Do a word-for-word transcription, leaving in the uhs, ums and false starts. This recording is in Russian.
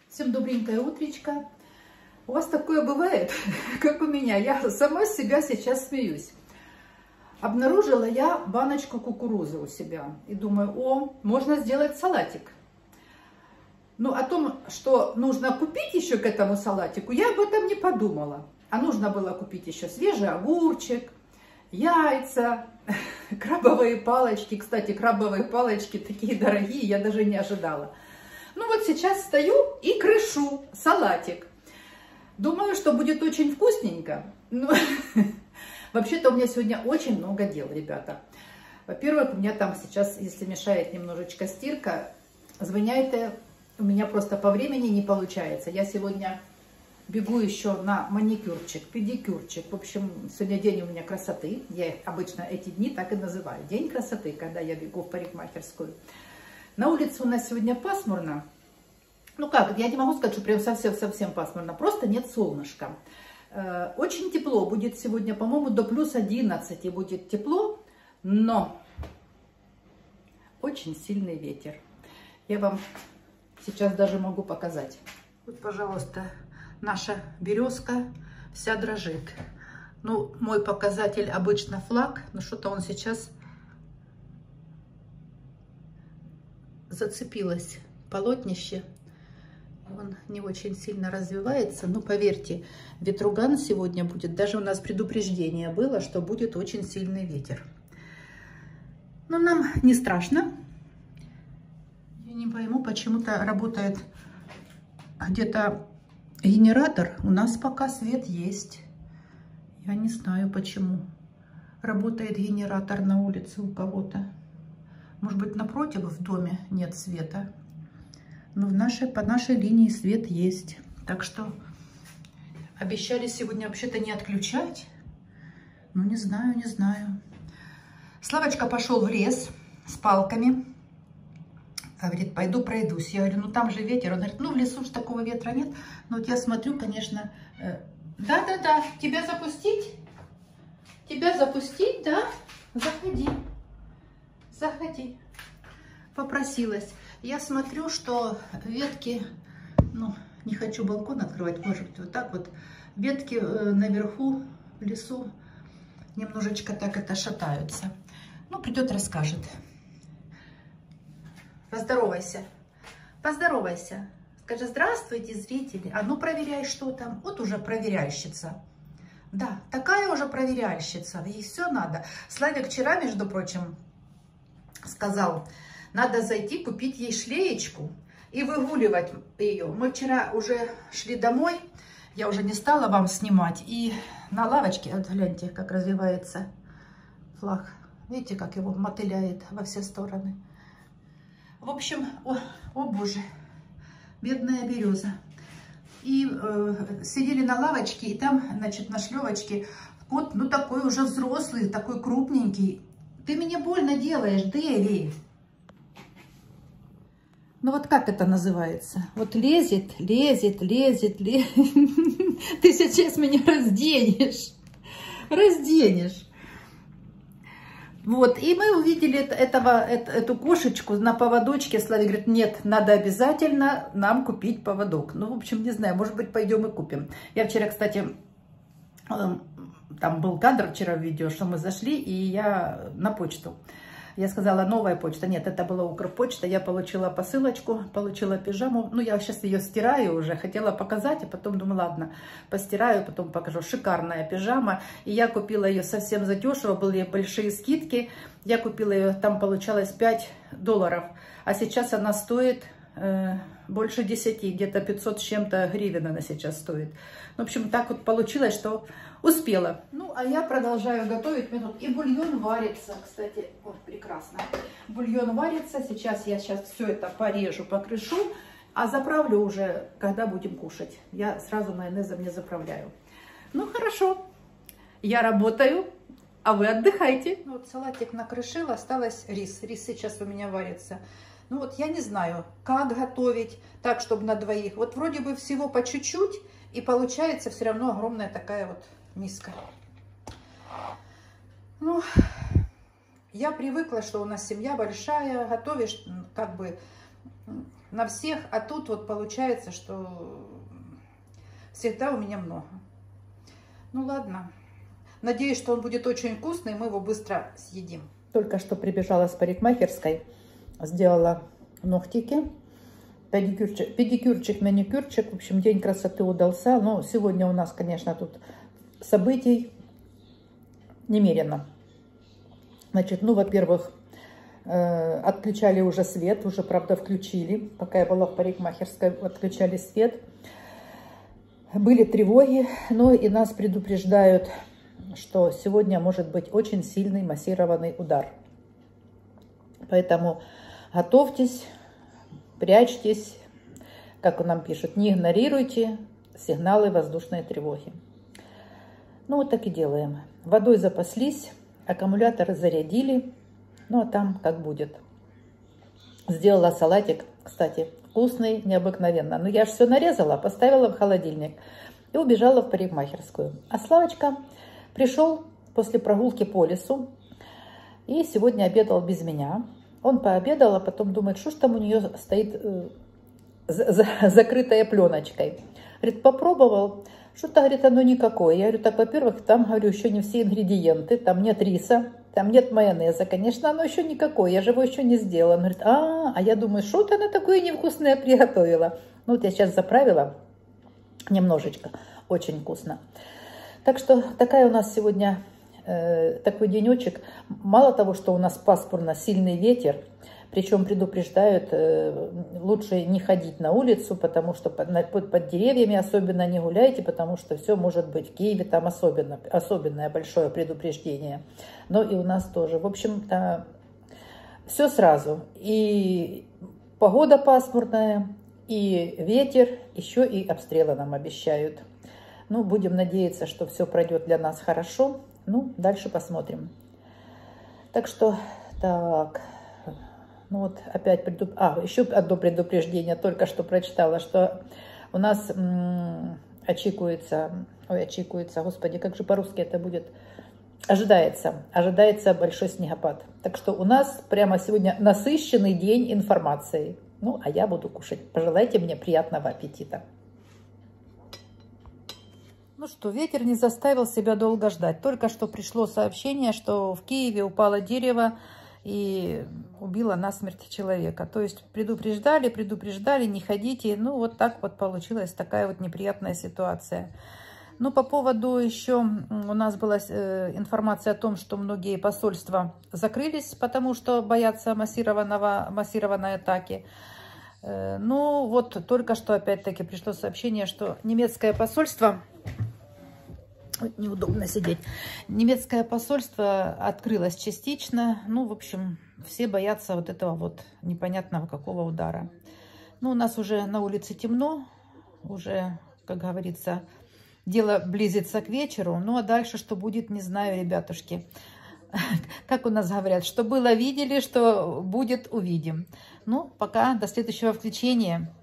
Всем добренькое утречко. У вас такое бывает, как у меня. Я сама с себя сейчас смеюсь. Обнаружила я баночку кукурузы у себя. И думаю, о, можно сделать салатик. Но о том, что нужно купить еще к этому салатику, я об этом не подумала. А нужно было купить еще свежий огурчик, яйца, крабовые палочки. Кстати, крабовые палочки такие дорогие, я даже не ожидала. Ну вот сейчас стою и крышу салатик. Думаю, что будет очень вкусненько. Но вообще-то у меня сегодня очень много дел, ребята. Во-первых, у меня там сейчас, если мешает немножечко стирка, звоняйте, у меня просто по времени не получается. Я сегодня бегу еще на маникюрчик, педикюрчик. В общем, сегодня день у меня красоты. Я обычно эти дни так и называю. День красоты, когда я бегу в парикмахерскую. На улице у нас сегодня пасмурно. Ну как, я не могу сказать, что прям совсем-совсем пасмурно. Просто нет солнышка. Очень тепло будет сегодня, по-моему, до плюс одиннадцати будет тепло. Но очень сильный ветер. Я вам сейчас даже могу показать. Вот, пожалуйста, наша березка вся дрожит. Ну, мой показатель обычно флаг, но что-то он сейчас зацепилось. Полотнище. Он не очень сильно развивается. Но поверьте, ветруган сегодня будет. Даже у нас предупреждение было, что будет очень сильный ветер. Но нам не страшно. Я не пойму, почему-то работает где-то генератор. У нас пока свет есть. Я не знаю, почему работает генератор на улице у кого-то. Может быть, напротив в доме нет света. Но в нашей, по нашей линии свет есть. Так что обещали сегодня вообще-то не отключать. Ну, не знаю, не знаю. Славочка пошел в лес с палками. Говорит, пойду пройдусь. Я говорю, ну там же ветер. Он говорит, ну в лесу же такого ветра нет. Но вот я смотрю, конечно... Да-да-да, тебя запустить? Тебя запустить, да? Заходи. Заходи. Попросилась. Я смотрю, что ветки, ну, не хочу балкон открывать, может быть, вот так вот, ветки наверху в лесу немножечко так это шатаются. Ну, придет, расскажет. Поздоровайся. Поздоровайся. Скажи, здравствуйте, зрители. А ну, проверяй, что там. Вот уже проверяльщица. Да, такая уже проверяльщица. Ей все надо. Славик вчера, между прочим, сказал, надо зайти купить ей шлеечку и выгуливать ее. Мы вчера уже шли домой, я уже не стала вам снимать. И на лавочке, вот гляньте, как развивается флаг. Видите, как его мотыляет во все стороны. В общем, о, о боже, бедная береза. И э, сидели на лавочке, и там, значит, на шлевочке кот, ну такой уже взрослый, такой крупненький. Ты мне больно делаешь, Дэви. Ну вот как это называется? Вот лезет, лезет, лезет, лезет. Ты сейчас меня разденешь. Разденешь. Вот, и мы увидели этого, эту кошечку на поводочке. Славик говорит, нет, надо обязательно нам купить поводок. Ну, в общем, не знаю, может быть, пойдем и купим. Я вчера, кстати... Там был кадр вчера в видео, что мы зашли, и я на почту. Я сказала, новая почта. Нет, это была Укрпочта. Я получила посылочку, получила пижаму. Ну, я сейчас ее стираю уже. Хотела показать, а потом думаю, ладно, постираю, потом покажу. Шикарная пижама. И я купила ее совсем задешево. Были большие скидки. Я купила ее, там получалось пять долларов. А сейчас она стоит... Э, больше десяти, где-то пятьсот с чем-то гривен она сейчас стоит. В общем, так вот получилось, что успела. Ну, а я продолжаю готовить минут. И бульон варится, кстати. Ой, прекрасно. Бульон варится. Сейчас я сейчас все это порежу, покрышу. А заправлю уже, когда будем кушать. Я сразу майонезом не заправляю. Ну, хорошо. Я работаю, а вы отдыхайте. Ну, вот салатик накрышила, осталось рис. Рис сейчас у меня варится. Ну вот я не знаю, как готовить так, чтобы на двоих. Вот вроде бы всего по чуть-чуть, и получается все равно огромная такая вот миска. Ну, я привыкла, что у нас семья большая, готовишь как бы на всех, а тут вот получается, что всегда у меня много. Ну ладно. Надеюсь, что он будет очень вкусный, и мы его быстро съедим. Только что прибежала с парикмахерской, сделала ногтики, педикюрчик, педикюрчик, маникюрчик. В общем, день красоты удался. Но сегодня у нас, конечно, тут событий немерено. Значит, ну, во-первых, э, отключали уже свет, уже, правда, включили. Пока я была в парикмахерской, отключали свет. Были тревоги, но и нас предупреждают, что сегодня может быть очень сильный массированный удар. Поэтому готовьтесь, прячьтесь, как нам пишут, не игнорируйте сигналы воздушной тревоги. Ну, вот так и делаем. Водой запаслись, аккумуляторы зарядили, ну, а там как будет. Сделала салатик, кстати, вкусный, необыкновенно. Но я же все нарезала, поставила в холодильник и убежала в парикмахерскую. А Славочка пришел после прогулки по лесу и сегодня обедал без меня. Он пообедал, а потом думает, что ж там у нее стоит э, за, за, закрытая пленочкой. Говорит, попробовал, что-то, говорит, оно никакое. Я говорю, так, во-первых, там, говорю, еще не все ингредиенты, там нет риса, там нет майонеза. Конечно, оно еще никакое, я же его еще не сделала. Он говорит, а, а я думаю, что-то она такое невкусное приготовила. Ну вот я сейчас заправила немножечко, очень вкусно. Так что такая у нас сегодня э, такой денечек. Мало того, что у нас пасмурно, сильный ветер, причем предупреждают, э, лучше не ходить на улицу, потому что под, под, под деревьями особенно не гуляйте, потому что все может быть в Киеве, там особенно, особенное большое предупреждение. Но и у нас тоже. В общем-то, все сразу. И погода пасмурная, и ветер, еще и обстрелы нам обещают. Ну, будем надеяться, что все пройдет для нас хорошо. Ну, дальше посмотрим. Так что, так, ну вот опять, предуп... а, еще одно предупреждение, только что прочитала, что у нас м, очікуется, ой, очікуется, господи, как же по-русски это будет, ожидается, ожидается большой снегопад. Так что у нас прямо сегодня насыщенный день информацией. Ну, а я буду кушать. Пожелайте мне приятного аппетита. Ну что, ветер не заставил себя долго ждать. Только что пришло сообщение, что в Киеве упало дерево и убило насмерть человека. То есть предупреждали, предупреждали, не ходите. Ну вот так вот получилась такая вот неприятная ситуация. Ну по поводу еще у нас была информация о том, что многие посольства закрылись, потому что боятся массированного, массированной атаки. Ну вот только что опять-таки пришло сообщение, что немецкое посольство... Неудобно сидеть. Немецкое посольство открылось частично. Ну, в общем, все боятся вот этого вот непонятного какого удара. Ну, у нас уже на улице темно. Уже, как говорится, дело близится к вечеру. Ну, а дальше что будет, не знаю, ребятушки. Как у нас говорят, что было, видели, что будет, увидим. Ну, пока до следующего включения.